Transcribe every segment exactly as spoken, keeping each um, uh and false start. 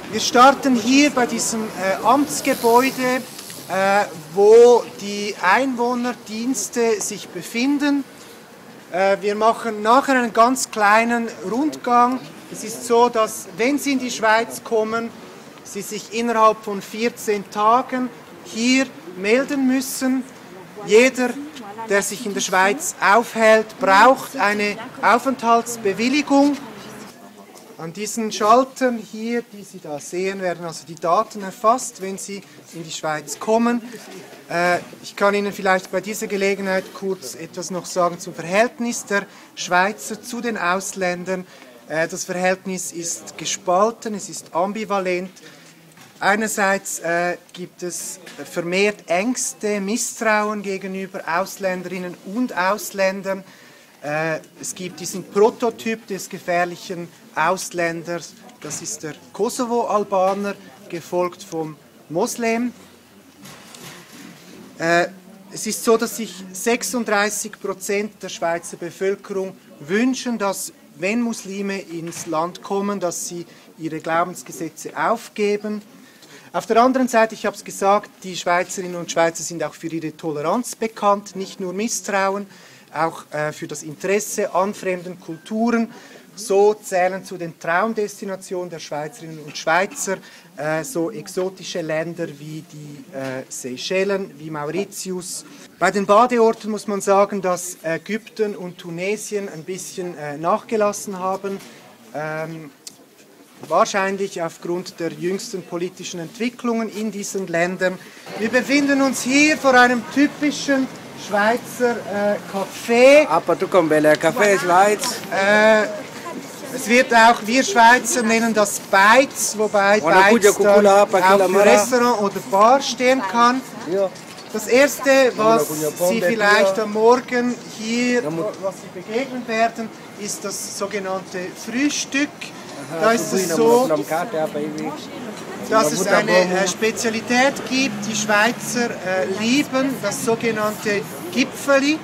Wir starten hier bei diesem äh, Amtsgebäude, äh, wo die Einwohnerdienste sich befinden. Äh, wir machen nachher einen ganz kleinen Rundgang. Es ist so, dass, wenn Sie in die Schweiz kommen, Sie sich innerhalb von vierzehn Tagen hier melden müssen. Jeder, der sich in der Schweiz aufhält, braucht eine Aufenthaltsbewilligung. An diesen Schaltern hier, die Sie da sehen, werden also die Daten erfasst, wenn Sie in die Schweiz kommen. Äh, ich kann Ihnen vielleicht bei dieser Gelegenheit kurz etwas noch sagen zum Verhältnis der Schweizer zu den Ausländern. Äh, das Verhältnis ist gespalten, es ist ambivalent. Einerseits äh, gibt es vermehrt Ängste, Misstrauen gegenüber Ausländerinnen und Ausländern. Äh, es gibt diesen Prototyp des gefährlichen Ausländers, das ist der Kosovo-Albaner, gefolgt vom Moslem. Äh, es ist so, dass sich sechsunddreißig Prozent der Schweizer Bevölkerung wünschen, dass, wenn Muslime ins Land kommen, dass sie ihre Glaubensgesetze aufgeben. Auf der anderen Seite, ich habe es gesagt, die Schweizerinnen und Schweizer sind auch für ihre Toleranz bekannt, nicht nur Misstrauen, auch äh, für das Interesse an fremden Kulturen. So zählen zu den Traumdestinationen der Schweizerinnen und Schweizer äh, so exotische Länder wie die äh, Seychellen, wie Mauritius. Bei den Badeorten muss man sagen, dass Ägypten und Tunesien ein bisschen äh, nachgelassen haben. Ähm, wahrscheinlich aufgrund der jüngsten politischen Entwicklungen in diesen Ländern. Wir befinden uns hier vor einem typischen Schweizer äh, Café. Aber du kommst bei der Café Schweiz. Äh, es wird auch, wir Schweizer nennen das Beiz, wobei Beiz dann auch für Restaurant oder Bar stehen kann. Das erste, was Sie vielleicht am Morgen hier, was Sie begegnen werden, ist das sogenannte Frühstück. Da ist es so, dass es eine äh, Spezialität gibt. Die Schweizer äh, lieben das sogenannte Gipfeli.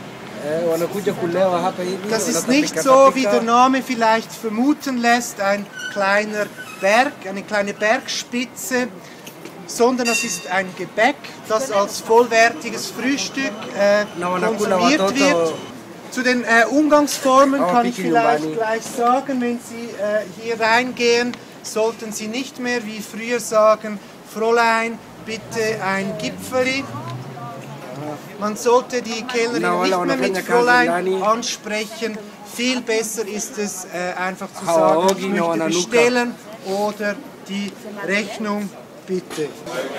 Das ist nicht so, wie der Name vielleicht vermuten lässt, ein kleiner Berg, eine kleine Bergspitze, sondern es ist ein Gebäck, das als vollwertiges Frühstück äh, konsumiert wird. Zu den äh, Umgangsformen kann ich vielleicht gleich sagen, wenn Sie äh, hier reingehen, sollten Sie nicht mehr wie früher sagen, Fräulein, bitte ein Gipfeli. Man sollte die Kellnerin nicht mehr mit Fräulein ansprechen. Viel besser ist es, äh, einfach zu sagen, ich möchte bestellen oder die Rechnung bitte.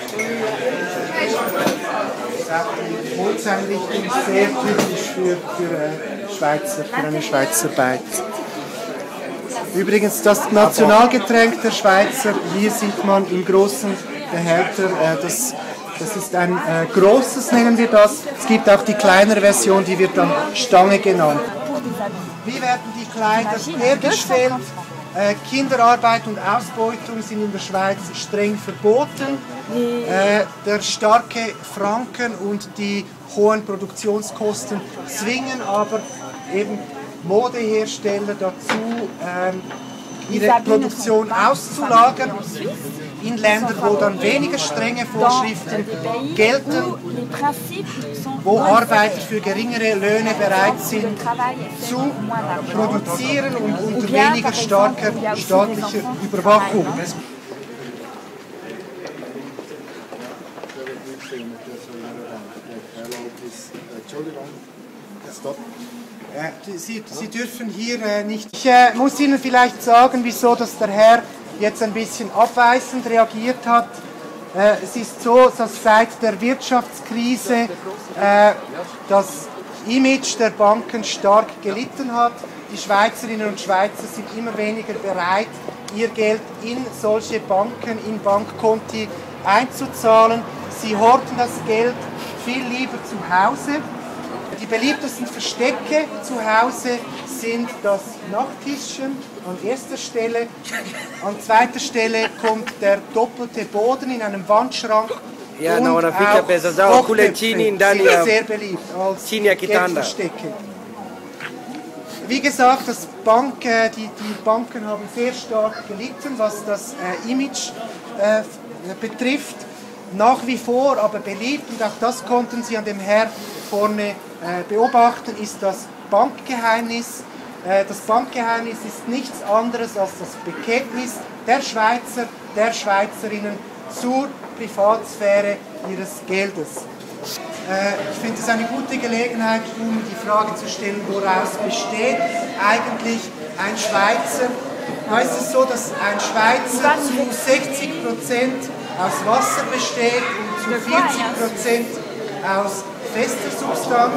Die Holzeinrichtung ist sehr typisch für, für, äh, Schweizer, für eine Schweizer Beiz. Übrigens das Nationalgetränk der Schweizer, hier sieht man im großen Behälter, äh, das, das ist ein äh, großes, nennen wir das. Es gibt auch die kleinere Version, die wird dann Stange genannt. Wie werden die Kleider hergestellt? Äh, Kinderarbeit und Ausbeutung sind in der Schweiz streng verboten. Äh, der starke Franken und die hohen Produktionskosten zwingen aber eben Modehersteller dazu, ähm, ihre Produktion auszulagern in Länder, wo dann weniger strenge Vorschriften gelten, wo Arbeiter für geringere Löhne bereit sind zu produzieren und unter weniger starker staatlicher Überwachung. Sie, Sie dürfen hier äh, nicht. Ich äh, muss Ihnen vielleicht sagen, wieso dass der Herr jetzt ein bisschen abweisend reagiert hat. Äh, es ist so, dass seit der Wirtschaftskrise äh, das Image der Banken stark gelitten hat. Die Schweizerinnen und Schweizer sind immer weniger bereit, ihr Geld in solche Banken, in Bankkonti einzuzahlen. Sie horten das Geld viel lieber zu Hause. Die beliebtesten Verstecke zu Hause sind das Nachttischchen an erster Stelle. An zweiter Stelle kommt der doppelte Boden in einem Wandschrank. Ja, und na, unafika pesa zao kule chini ndani ya sehr beliebt als chini ya kitanda. Geldverstecke. Wie gesagt, das Bank, äh, die, die Banken haben sehr stark gelitten, was das äh, Image äh, betrifft. Nach wie vor aber beliebt, und auch das konnten Sie an dem Herr vorne äh, beobachten, ist das Bankgeheimnis. Äh, das Bankgeheimnis ist nichts anderes als das Bekenntnis der Schweizer, der Schweizerinnen zur Privatsphäre ihres Geldes. Äh, ich finde es eine gute Gelegenheit, um die Frage zu stellen, woraus besteht eigentlich ein Schweizer. Da ist es so, dass ein Schweizer zu sechzig Prozent aus Wasser besteht und zu vierzig Prozent aus fester Substanz.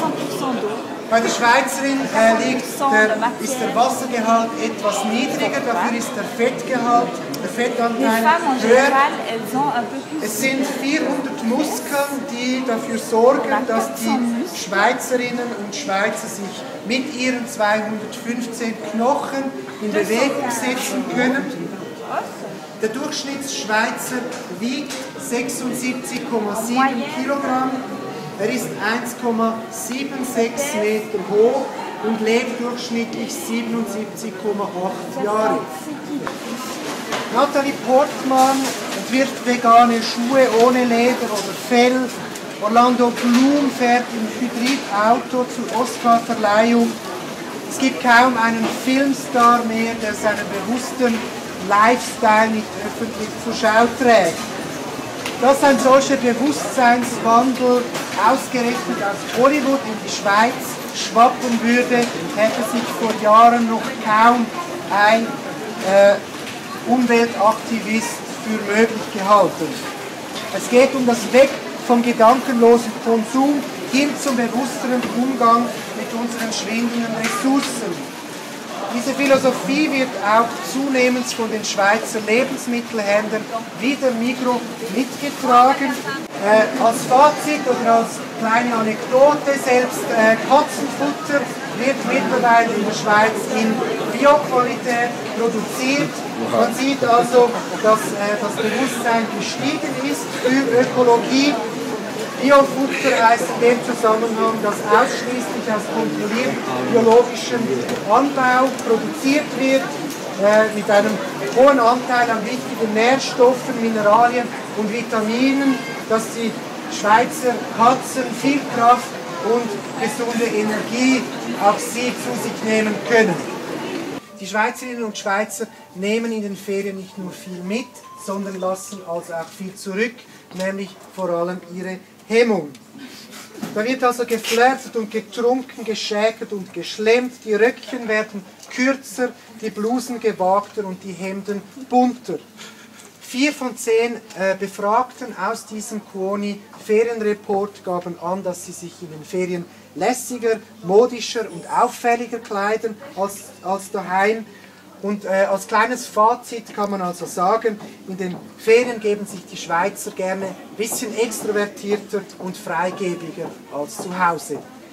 Bei der Schweizerin äh, liegt der, ist der Wassergehalt etwas niedriger, dafür ist der Fettgehalt, der Fettanteil höher. Es sind vierhundert Muskeln, die dafür sorgen, dass die Schweizerinnen und Schweizer sich mit ihren zweihundertfünfzehn Knochen in Bewegung setzen können. Der Durchschnittsschweizer wiegt sechsundsiebzig Komma sieben Kilogramm. Er ist eins Komma sechsundsiebzig Meter hoch und lebt durchschnittlich siebenundsiebzig Komma acht Jahre. Nathalie Portmann entwirft vegane Schuhe ohne Leder oder Fell. Orlando Bloom fährt im Hybridauto zur Oscarverleihung. Es gibt kaum einen Filmstar mehr, der seinen bewussten Lifestyle nicht öffentlich zur Schau trägt. Dass ein solcher Bewusstseinswandel ausgerechnet aus Hollywood in die Schweiz schwappen würde, hätte sich vor Jahren noch kaum ein äh, Umweltaktivist für möglich gehalten. Es geht um das Weg vom gedankenlosen Konsum hin zum bewussteren Umgang mit unseren schwindenden Ressourcen. Diese Philosophie wird auch zunehmend von den Schweizer Lebensmittelhändlern wie der Migros mitgetragen. Äh, als Fazit oder als kleine Anekdote, selbst äh, Katzenfutter wird mittlerweile in der Schweiz in Bioqualität produziert. Man sieht also, dass äh, das Bewusstsein gestiegen ist für Ökologie. Biofutter heißt in dem Zusammenhang, dass ausschließlich aus kontrolliertem biologischem Anbau produziert wird, äh, mit einem hohen Anteil an wichtigen Nährstoffen, Mineralien und Vitaminen, dass die Schweizer Katzen viel Kraft und gesunde Energie auch sie zu sich nehmen können. Die Schweizerinnen und Schweizer nehmen in den Ferien nicht nur viel mit, sondern lassen also auch viel zurück, nämlich vor allem ihre Hemmung. Da wird also geflirtet und getrunken, geschäkert und geschlemmt, die Röckchen werden kürzer, die Blusen gewagter und die Hemden bunter. Vier von zehn äh, Befragten aus diesem Kuoni-Ferienreport gaben an, dass sie sich in den Ferien lässiger, modischer und auffälliger kleiden als, als daheim. Und äh, als kleines Fazit kann man also sagen, in den Ferien geben sich die Schweizer gerne ein bisschen extrovertierter und freigebiger als zu Hause.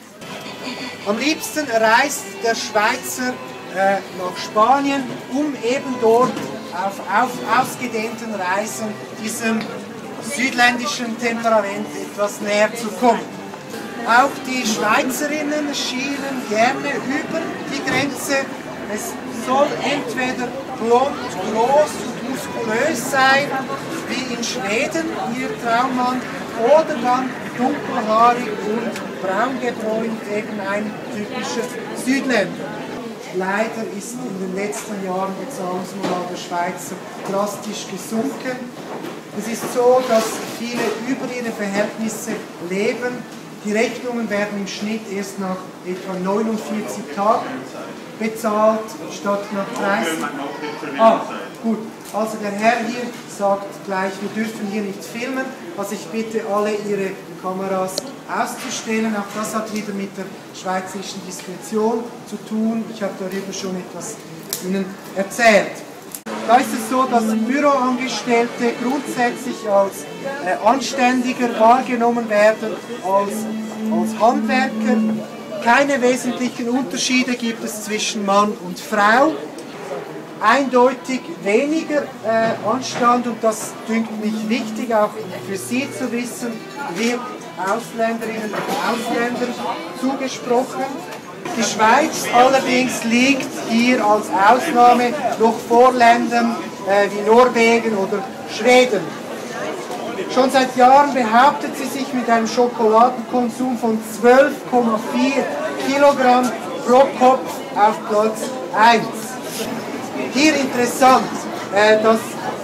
Am liebsten reist der Schweizer äh, nach Spanien, um eben dort auf, auf ausgedehnten Reisen diesem südländischen Temperament etwas näher zu kommen. Auch die Schweizerinnen schielen gerne über die Grenze. Es soll entweder blond, groß und muskulös sein, wie in Schweden, ihr Traumland, oder dann dunkelhaarig und braun gebräunt, eben ein typischer Südländer. Leider ist in den letzten Jahren die Zahlungsmoral der Schweizer drastisch gesunken. Es ist so, dass viele über ihre Verhältnisse leben. Die Rechnungen werden im Schnitt erst nach etwa neunundvierzig Tagen bezahlt, statt nach dreißig. Ah, gut. Also der Herr hier sagt gleich, wir dürfen hier nicht filmen. Also ich bitte alle, ihre Kameras auszustellen. Auch das hat wieder mit der schweizerischen Diskretion zu tun. Ich habe darüber schon etwas Ihnen erzählt. Da ist es so, dass Büroangestellte grundsätzlich als äh, anständiger wahrgenommen werden als, als Handwerker. Keine wesentlichen Unterschiede gibt es zwischen Mann und Frau. Eindeutig weniger äh, Anstand, und das dünkt mich wichtig, auch für Sie zu wissen, wird Ausländerinnen und Ausländern zugesprochen. Die Schweiz allerdings liegt hier als Ausnahme noch vor Ländern äh, wie Norwegen oder Schweden. Schon seit Jahren behauptet sie sich mit einem Schokoladenkonsum von zwölf Komma vier Kilogramm pro Kopf auf Platz eins. Hier interessant, äh, dass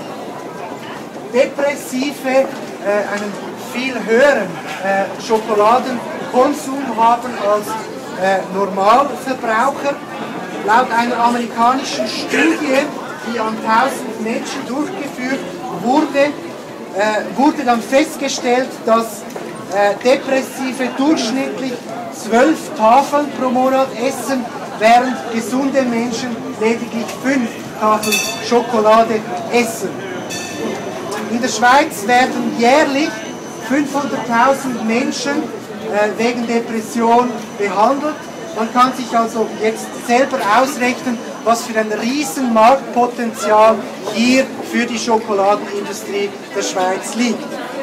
Depressive äh, einen viel höheren äh, Schokoladenkonsum haben als äh, Normalverbraucher. Laut einer amerikanischen Studie, die an tausend Menschen durchgeführt wurde, äh, wurde dann festgestellt, dass äh, Depressive durchschnittlich zwölf Tafeln pro Monat essen, während gesunde Menschen lediglich fünf Tafeln Schokolade essen. In der Schweiz werden jährlich fünfhunderttausend Menschen äh, wegen Depression behandelt. Man kann sich also jetzt selber ausrechnen, was für ein riesen Marktpotenzial hier für die Schokoladenindustrie der Schweiz liegt.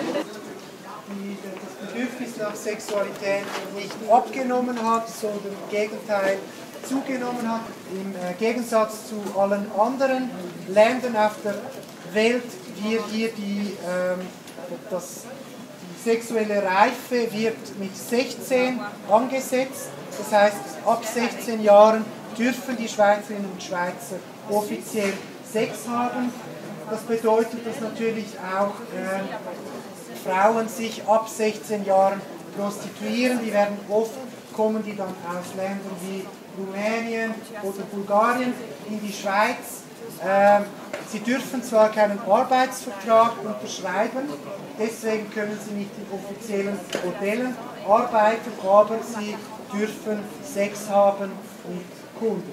Das Bedürfnis nach Sexualität nicht abgenommen hat, sondern im Gegenteil zugenommen hat. Im äh, Gegensatz zu allen anderen Ländern auf der Welt wird hier die, ähm, das, die sexuelle Reife wird mit sechzehn angesetzt. Das heißt, ab sechzehn Jahren dürfen die Schweizerinnen und Schweizer offiziell Sex haben. Das bedeutet, dass natürlich auch äh, Frauen sich ab sechzehn Jahren prostituieren. Die werden oft, kommen die dann aus Ländern wie Rumänien oder Bulgarien in die Schweiz. Äh, sie dürfen zwar keinen Arbeitsvertrag unterschreiben, deswegen können sie nicht in offiziellen Modellen arbeiten, aber sie dürfen Sex haben mit Kunden.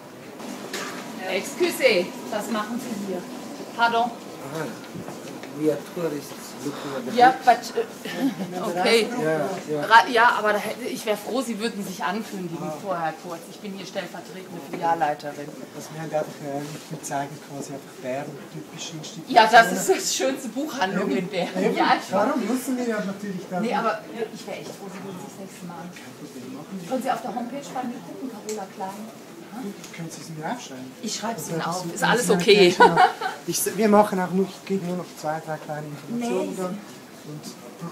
Excusez, was machen Sie hier? Pardon? Aha. We are tourists looking at the Ja, beach. but, äh, okay. Ja, ja. Ra- Ja, aber da hätte- ich wäre froh, Sie würden sich ankündigen vorher kurz. Ich bin hier stellvertretende Filialleiterin. Also wir haben einfach, äh, wir zeigen quasi einfach Bern, typische Institutionen. Ja, das ist das schönste Buchhandlung in Bern. Eben, Ja, ich weiß. darum müssen wir ja natürlich dann... Nee, aber ich wäre echt froh, Sie würden sich das nächste Mal ankündigen. Können Sie auf der Homepage bei mir gucken, Carola Klein? Können Sie es mir aufschreiben? Ich schreibe es Ihnen Oder auf. das- Ist das alles sind okay. ja gleich noch- Ich, wir machen auch nur, ich kriege nur noch zwei, drei kleine Informationen Nee. dann. Und,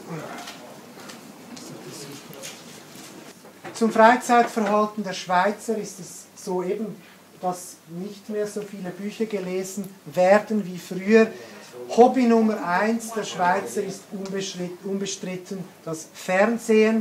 zum Freizeitverhalten der Schweizer ist es so eben, dass nicht mehr so viele Bücher gelesen werden wie früher. Hobby Nummer eins der Schweizer ist unbestritten das Fernsehen.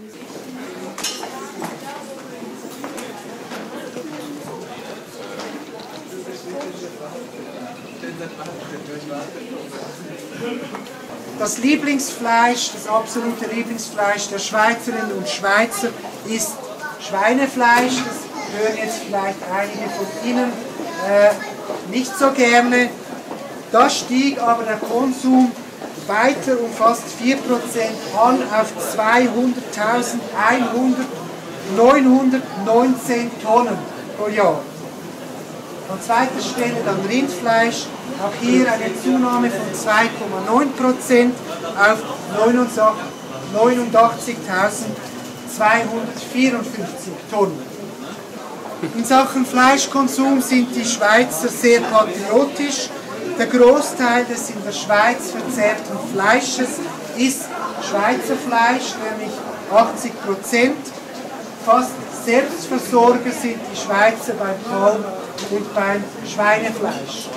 Das Lieblingsfleisch, das absolute Lieblingsfleisch der Schweizerinnen und Schweizer ist Schweinefleisch. Das hören jetzt vielleicht einige von Ihnen äh, nicht so gerne. Da stieg aber der Konsum weiter um fast vier Prozent an auf zweihunderttausendneunhundertneunzehn Tonnen pro Jahr. An zweiter Stelle dann Rindfleisch, auch hier eine Zunahme von zwei Komma neun Prozent auf neunundachtzigtausendzweihundertvierundfünfzig Tonnen. In Sachen Fleischkonsum sind die Schweizer sehr patriotisch. Der Großteil des in der Schweiz verzehrten Fleisches ist Schweizer Fleisch, nämlich achtzig Prozent. Fast Selbstversorger sind die Schweizer beim Kalb- und beim Schweinefleisch.